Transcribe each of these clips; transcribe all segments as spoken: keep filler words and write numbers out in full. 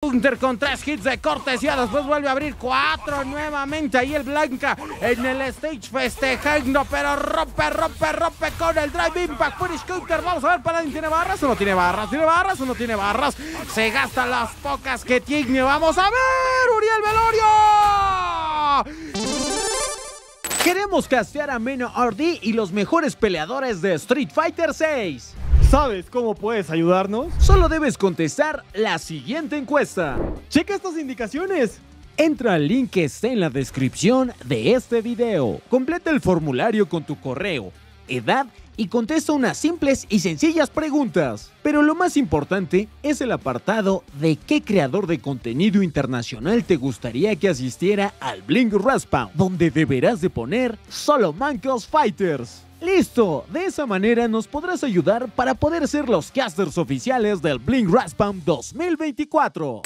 Hunter con tres hits de cortesía. Después vuelve a abrir cuatro nuevamente. Ahí el Blanca en el stage festejando, pero rompe, rompe, rompe con el Drive Impact Finish Counter. Vamos a ver, Paladin tiene barras o no tiene barras. ¿Tiene barras o no tiene barras? Se gasta las pocas que tiene. Vamos a ver, Uriel Velorio. Queremos castear a Meno R D y los mejores peleadores de Street Fighter seis. ¿Sabes cómo puedes ayudarnos? Solo debes contestar la siguiente encuesta. Checa estas indicaciones. Entra al link que está en la descripción de este video. Completa el formulario con tu correo, edad y contesta unas simples y sencillas preguntas. Pero lo más importante es el apartado de qué creador de contenido internacional te gustaría que asistiera al Blink Respawn, donde deberás de poner solo Mancos Fighters. ¡Listo! De esa manera nos podrás ayudar para poder ser los casters oficiales del Blink Respawn dos mil veinticuatro.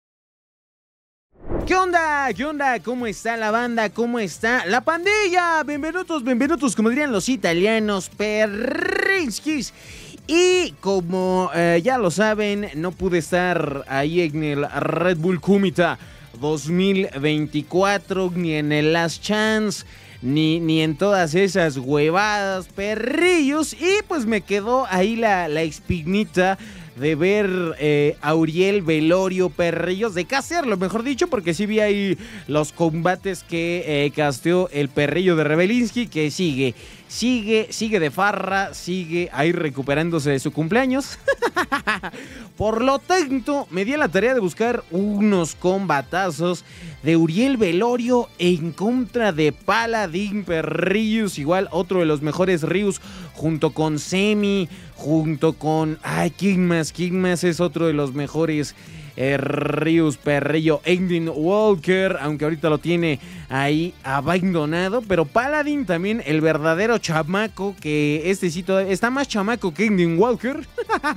¿Qué onda? ¿Qué onda? ¿Cómo está la banda? ¿Cómo está la pandilla? Bienvenidos, bienvenidos, como dirían los italianos, perrinskis. Y como eh, ya lo saben, no pude estar ahí en el Red Bull Kumita dos mil veinticuatro, ni en el Last Chance, ni, ni en todas esas huevadas, perrillos. Y pues me quedó ahí la, la espinita de ver eh, a Uriel Velorio, perrillos, de castearlo, mejor dicho, porque sí vi ahí los combates que eh, casteó el perrillo de Rebelinsky, que sigue, sigue, sigue de farra, sigue ahí recuperándose de su cumpleaños. Por lo tanto, me di a la tarea de buscar unos combatazos de Uriel Velorio en contra de Paladin, perrillos, igual otro de los mejores Ryus, junto con Semi, junto con... Ay, ¿quién más? ¿Quién más es otro de los mejores eh, Ryus, perrillo? Aiden Walker, aunque ahorita lo tiene ahí abandonado, pero Paladin también, el verdadero chamaco, que este sí todavía está más chamaco que Aiden Walker.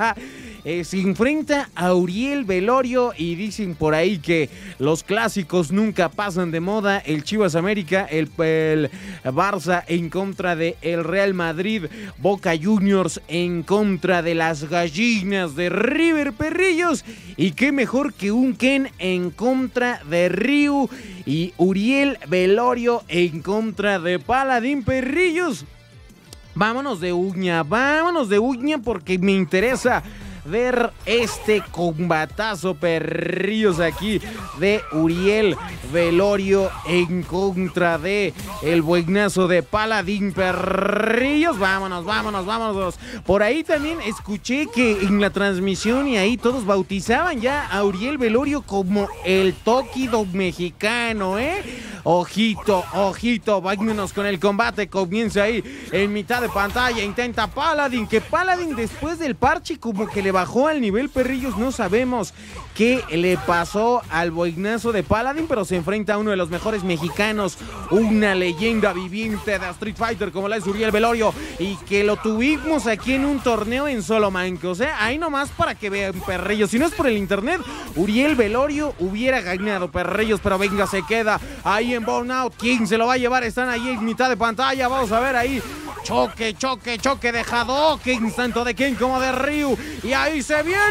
Eh, se enfrenta a Uriel Velorio y dicen por ahí que los clásicos nunca pasan de moda. El Chivas América, el, el Barça en contra de el Real Madrid, Boca Juniors en contra de las gallinas de River, perrillos. Y qué mejor que un Ken en contra de Ryu y Uriel Velorio en contra de Paladin, perrillos. Vámonos de uña, vámonos de uña porque me interesa ver este combatazo, perrillos, aquí de Uriel Velorio en contra de el buenazo de Paladin, perrillos. Vámonos, vámonos, vámonos. Por ahí también escuché que en la transmisión y ahí todos bautizaban ya a Uriel Velorio como el Tokido mexicano, ¿eh? Ojito, ojito, vámonos con el combate. Comienza ahí en mitad de pantalla. Intenta Paladin, que Paladin después del parche como que le bajó al nivel, perrillos. No sabemos qué le pasó al buenazo de Paladin, pero se enfrenta a uno de los mejores mexicanos, una leyenda viviente de Street Fighter como la es Uriel Velorio, y que lo tuvimos aquí en un torneo en solo mancos, ¿eh? Ahí nomás para que vean, perrillos. Si no es por el internet, Uriel Velorio hubiera ganado, perrillos, pero venga, se queda ahí en Burnout. ¿Quién se lo va a llevar? Están ahí en mitad de pantalla. Vamos a ver ahí. Choque, choque, choque de Hadouken, tanto de Ken como de Ryu. Y ahí se viene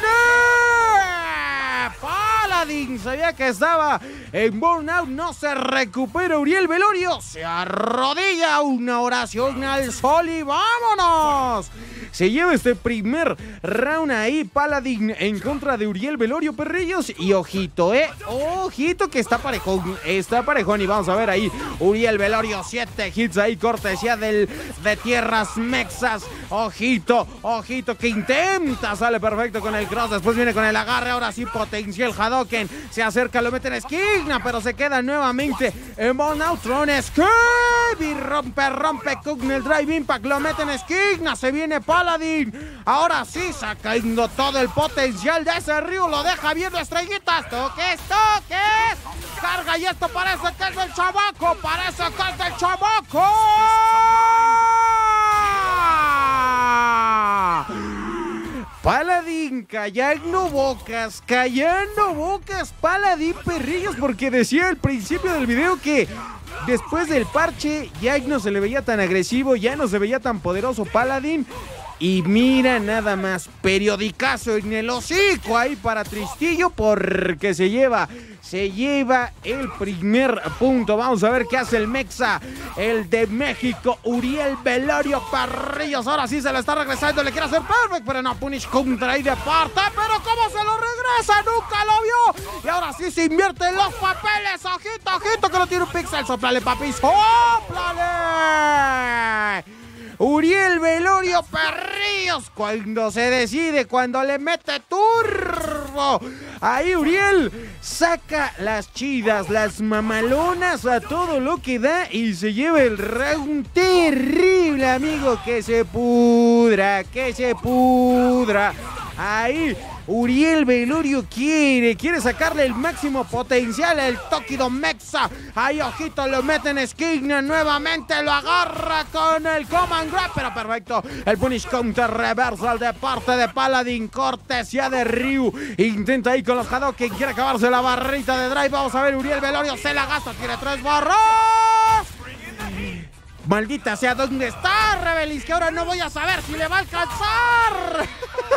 Paladin. Sabía que estaba en Burnout. No se recupera Uriel Velorio. Se arrodilla. Una oración al sol y vámonos. Se lleva este primer round ahí Paladin en contra de Uriel Velorio, perrillos. Y ojito, eh, ojito que está parejón, está parejón. Y vamos a ver ahí Uriel Velorio, siete hits ahí, cortesía del, de tierras mexas. Ojito, ojito que intenta, sale perfecto con el cross. Después viene con el agarre, ahora sí potencia el Hadouken. Se acerca, lo mete en esquina, pero se queda nuevamente en Burnout. Tron Escape y rompe, rompe con el Drive Impact. Lo mete en esquina, se viene Paladin. Ahora sí, sacando todo el potencial de ese Ryu, lo deja viendo estrellitas. Toques, toques. Carga y esto parece que es del chamaco. Parece que es del chamaco. Paladin callando bocas, callando bocas, Paladin, perrillos, porque decía al principio del video que después del parche ya no se le veía tan agresivo, ya no se veía tan poderoso Paladin. Y mira nada más, periodicazo en el hocico ahí para Tristillo porque se lleva, se lleva el primer punto. Vamos a ver qué hace el Mexa, el de México, Uriel Velorio Perrillos. Ahora sí se lo está regresando, le quiere hacer perfect, pero no, punish counter ahí de parte. Pero cómo se lo regresa, nunca lo vio. Y ahora sí se invierte en los papeles, ojito, ojito que lo tiene un pixel. Soplale, papi, soplale. Uriel Velorio Perrillos, cuando se decide, cuando le mete turbo. Ahí Uriel saca las chidas, las mamalonas a todo lo que da y se lleva el round terrible, amigo. Que se pudra, que se pudra. Ahí Uriel Velorio quiere, quiere sacarle el máximo potencial al Tokido Mexa. Ahí, ojito, lo mete en esquina, nuevamente lo agarra con el command grab, pero perfecto. El punish counter reversal de parte de Paladin, cortesía de Ryu. Intenta ahí con los Hadoken, quiere acabarse la barrita de drive. Vamos a ver, Uriel Velorio se la gasta, tiene tres barras. Maldita sea, ¿dónde está Rebelis? Que ahora no voy a saber si le va a alcanzar.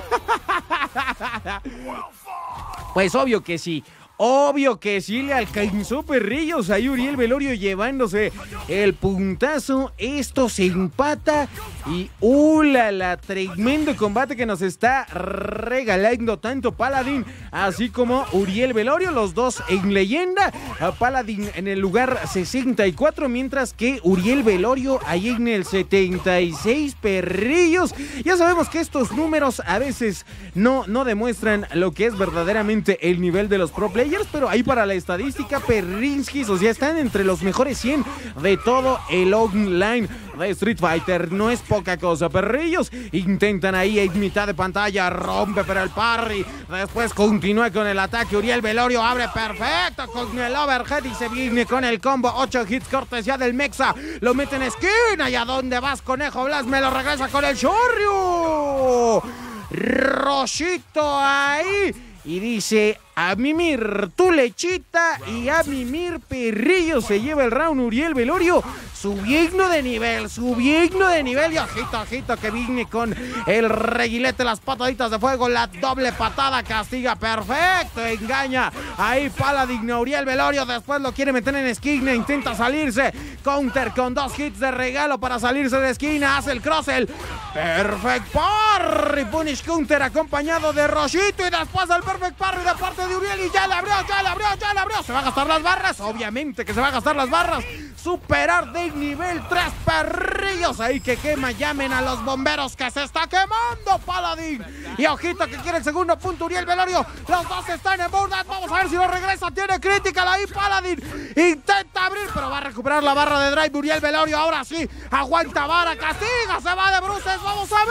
Pues obvio que sí. Obvio que sí le alcanzó Perrillos. Ahí Uriel Velorio llevándose el puntazo. Esto se empata. Y ¡ulala! Tremendo combate que nos está regalando tanto Paladin así como Uriel Velorio. Los dos en leyenda. A Paladin en el lugar sesenta y cuatro. Mientras que Uriel Velorio ahí en el setenta y seis. Perrillos. Ya sabemos que estos números a veces no, no demuestran lo que es verdaderamente el nivel de los pro players. Pero ahí para la estadística, Perrinskis, o sea, están entre los mejores cien de todo el online de Street Fighter. No es poca cosa. Perrillos intentan ahí en mitad de pantalla, rompe pero el parry. Después continúa con el ataque. Uriel Velorio abre perfecto con el overhead y se viene con el combo. ocho hits cortesía del Mexa. Lo mete en esquina. ¿Y a dónde vas, Conejo Blas? Me lo regresa con el Shoryu. Roshito ahí. Y dice, a mimir tu lechita y a mimir Perrillo. Se lleva el round Uriel Velorio, subiendo de nivel, subiendo de nivel. Y ojito, ojito que viene con el reguilete, las pataditas de fuego, la doble patada, castiga perfecto, engaña ahí Paladin a Uriel Velorio. Después lo quiere meter en esquina, intenta salirse, counter con dos hits de regalo para salirse de esquina, hace el cross, el perfect parry, punish counter acompañado de Roshito y después el perfect parry de parte de Uriel. Y ya le abrió, ya le abrió, ya le abrió. Se va a gastar las barras, obviamente que se va a gastar las barras. Superar de nivel tres. Perrillos ahí que quema, llamen a los bomberos que se está quemando Paladin. Y ojito que quiere el segundo punto Uriel Velorio. Los dos están en burnout, vamos a ver si lo regresa. Tiene critical ahí Paladin, intenta abrir, pero va a recuperar la barra de drive Uriel Velorio. Ahora sí, aguanta vara, castiga, se va de bruces. Vamos a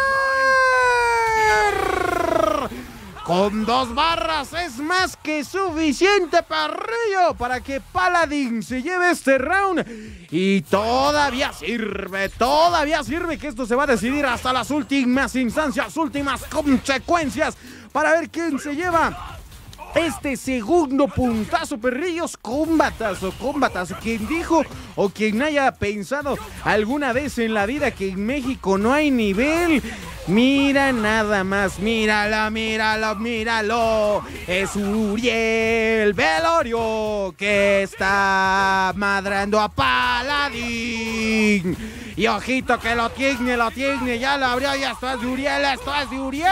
ver. Con dos barras es más que suficiente, Perrillo, para que Paladin se lleve este round. Y todavía sirve, todavía sirve que esto se va a decidir hasta las últimas instancias, últimas consecuencias, para ver quién se lleva este segundo puntazo, Perrillos. Combatazo, combatazo. Quien dijo o quien haya pensado alguna vez en la vida que en México no hay nivel, mira nada más, míralo, míralo, míralo. Es Uriel Velorio que está madrando a Paladin. Y ojito que lo tiene, lo tiene, ya lo abrió, ya esto es de Uriel, esto es de Uriel.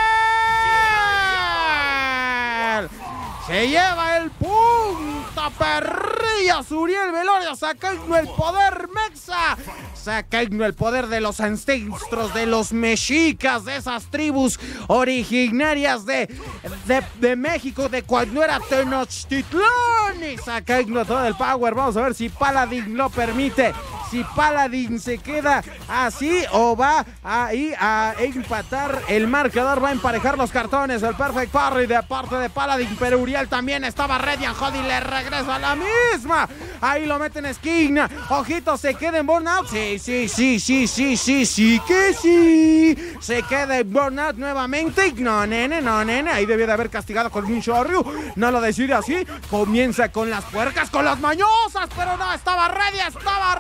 Se lleva el punto, Perrillos. Uriel Velorio sacando el poder Mexa, sacando el poder de los ancestros, de los mexicas, de esas tribus originarias de, de, de México, de cuando era Tenochtitlán, y sacando todo el power. Vamos a ver si Paladin lo permite, si Paladin se queda así o va ahí a empatar el marcador, va a emparejar los cartones. El perfect parry de parte de Paladin, pero Uriel también estaba ready and Jody le regresa a la misma. Ahí lo mete en esquina. Ojito, se queda en burnout. Sí, sí, sí, sí, sí, sí, sí, que sí. Se queda en burnout nuevamente. No, nene, no, nene. Ahí debió de haber castigado con un Shoryu. No lo decide así. Comienza con las puercas, con las mañosas, pero no, estaba ready, estaba ready. Lo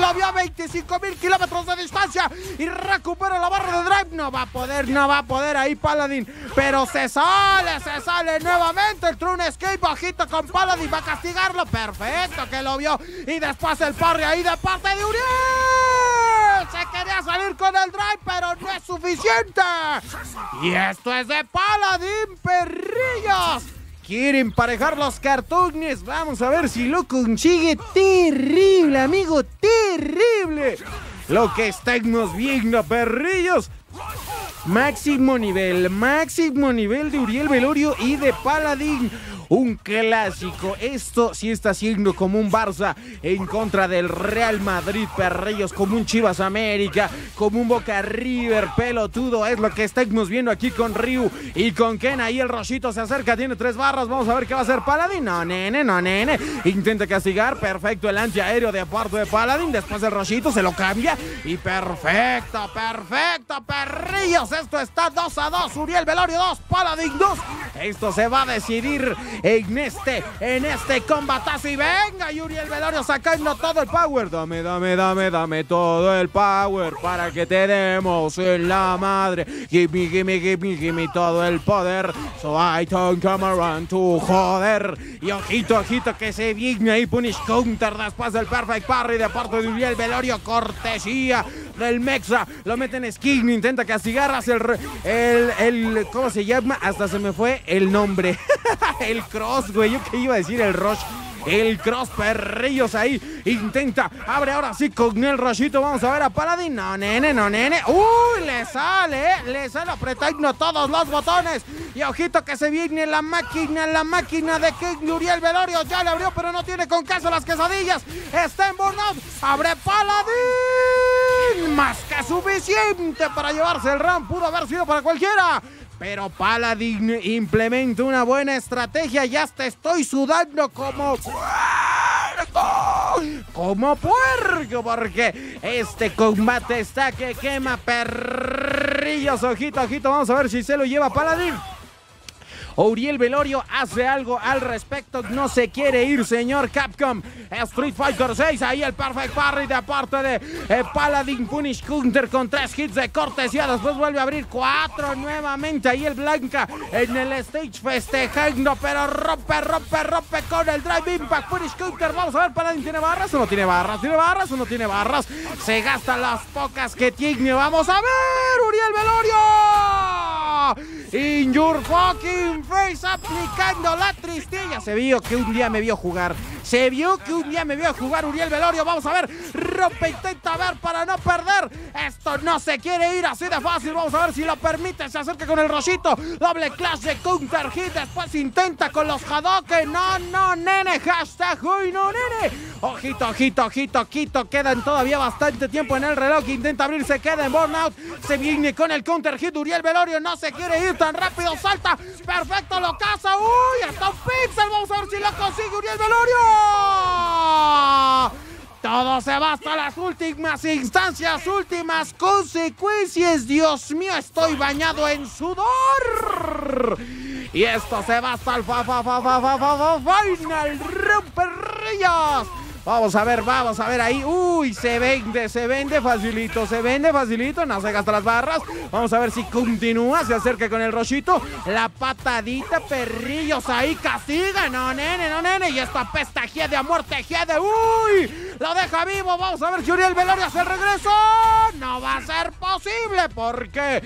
lo vio a veinticinco mil kilómetros de distancia y recupera la barra de drive. No va a poder, no va a poder ahí Paladín, pero se sale, se sale nuevamente el True Escape. Ojito con Paladín, va a castigarlo. Perfecto que lo vio. Y después el parry ahí de parte de Uriel. Se quería salir con el drive, pero no es suficiente. Y esto es de Paladín, perrillos. Quiere emparejar los cartones. Vamos a ver si lo consigue. Terrible, amigo, terrible lo que estamos viendo, perrillos. Máximo nivel, máximo nivel de Uriel Velorio y de Paladín. Un clásico. Esto sí está siendo como un Barça en contra del Real Madrid, perrillos, como un Chivas América, como un Boca River, pelotudo. Es lo que estamos viendo aquí con Ryu y con Ken. Ahí el Roshito se acerca, tiene tres barras. Vamos a ver qué va a hacer Paladín. No, nene, no, nene. Intenta castigar. Perfecto el antiaéreo de parte de Paladín. Después el Roshito se lo cambia. Y perfecto, perfecto, perrillos. Esto está dos a dos. Uriel Velorio dos, Paladín dos. Esto se va a decidir en este, en este combatazo. Y venga, Uriel Velorio sacando todo el power. Dame, dame, dame, dame todo el power para que te demos en la madre. Gimme, gimme, gimme, gimme todo el poder. So I don't come around to joder. Y ojito, ojito que se viene ahí Punish Counter después del Perfect Parry de parte de Uriel Velorio. Cortesía del Mexa. Lo mete en skin, intenta castigar hacia el, el, el, ¿cómo se llama? Hasta se me fue el nombre. El Cross, güey, yo que iba a decir el Rush. El Cross, perrillos ahí. Intenta, abre ahora sí con el Roshito. Vamos a ver a Paladín. No, nene, no, nene. Uy, le sale, ¿eh? Le sale apretando todos los botones. Y ojito que se viene la máquina, la máquina de King Uriel Velorio. Ya le abrió, pero no tiene con queso las quesadillas. Está en burnout. Abre Paladín. Más que suficiente para llevarse el round. Pudo haber sido para cualquiera. Pero Paladín implementa una buena estrategia. Ya te estoy sudando como puerco. Como puerco. Porque este combate está que quema, perrillos. Ojito, ojito. Vamos a ver si se lo lleva Paladín. Uriel Velorio hace algo al respecto. No se quiere ir, señor Capcom. Street Fighter seis. Ahí el Perfect Parry de parte de eh, Paladín. Punish Counter con tres hits de cortesía. Después vuelve a abrir cuatro nuevamente. Ahí el Blanca en el stage festejando. Pero rompe, rompe, rompe con el Drive Impact. Punish Counter. Vamos a ver, Paladín tiene barras o no tiene barras. ¿Tiene barras o no tiene barras? Se gasta las pocas que tiene. Vamos a ver, Uriel Velorio. In your fucking face, aplicando la tristilla. Se vio que un día me vio jugar. Se vio que un día me vio jugar Uriel Velorio. Vamos a ver. Rompe, intenta ver para no perder. Esto no se quiere ir así de fácil. Vamos a ver si lo permite. Se acerca con el Roshito. Doble clash de counter hit. Después intenta con los Hadoken. No, no, nene. Hashtag uy, no, nene. Ojito, ojito, ojito, ojito. Quedan todavía bastante tiempo en el reloj. Intenta abrirse. Queda en burnout. Se viene con el counter hit. Uriel Velorio no se quiere ir tan rápido. Salta. Perfecto, lo caza. Uy, hasta un pixel. Vamos a ver si lo consigue Uriel Velorio. Todo se va hasta las últimas instancias, últimas consecuencias. Dios mío, estoy bañado en sudor. Y esto se va hasta el fa, fa, fa, fa, fa, fa, fa, final. Romperrillas. Vamos a ver, vamos a ver ahí. Uy, se vende, se vende facilito, se vende facilito. No se gasta las barras. Vamos a ver si continúa, se acerca con el Roshito. La patadita, perrillos, ahí castiga. No, nene, no, nene. Y esta pesta Giede a muerte, Giede. Uy, lo deja vivo. Vamos a ver si Uriel Velorio hace el regreso. No va a ser posible porque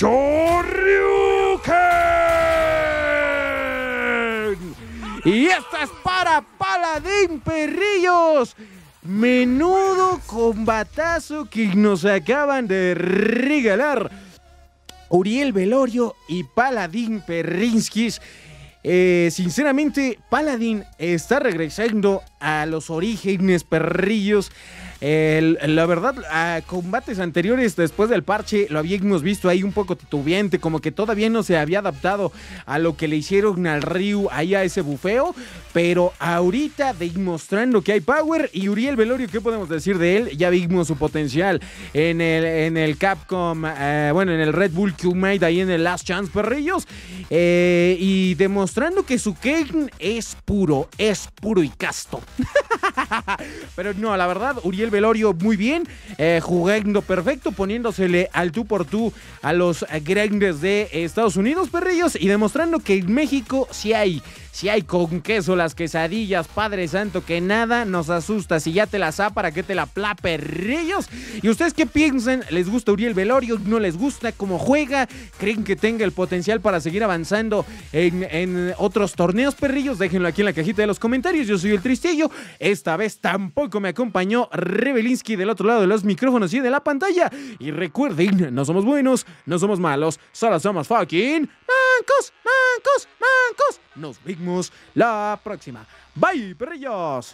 Shoryuken. Y esto es para Paladín, perrillos. Menudo combatazo que nos acaban de regalar Uriel Velorio y Paladín Perrinskis. Eh, sinceramente, Paladín está regresando a los orígenes, perrillos. Eh, la verdad, a combates anteriores después del parche lo habíamos visto ahí un poco titubeante, como que todavía no se había adaptado a lo que le hicieron al Ryu ahí a ese bufeo, pero ahorita demostrando que hay power. Y Uriel Velorio, ¿qué podemos decir de él? Ya vimos su potencial en el, en el Capcom, eh, bueno, en el Red Bull Q-Made ahí en el Last Chance, perrillos, eh, y demostró demostrando que su Kane es puro, es puro y casto. Pero no, la verdad, Uriel Velorio muy bien, eh, jugando perfecto, poniéndosele al tú por tú a los grandes de Estados Unidos, perrillos, y demostrando que en México sí hay, sí hay con queso las quesadillas, Padre Santo, que nada nos asusta. Si ya te la sa, ¿para qué te la pla, perrillos? ¿Y ustedes qué piensan? ¿Les gusta Uriel Velorio? ¿No les gusta cómo juega? ¿Creen que tenga el potencial para seguir avanzando en, en otros torneos, perrillos? Déjenlo aquí en la cajita de los comentarios. Yo soy el Tristillo. Esta vez tampoco me acompañó Rebelinsky del otro lado de los micrófonos y de la pantalla. Y recuerden, no somos buenos, no somos malos, solo somos fucking mancos, mancos, mancos. Nos vemos la próxima. Bye, perrillos.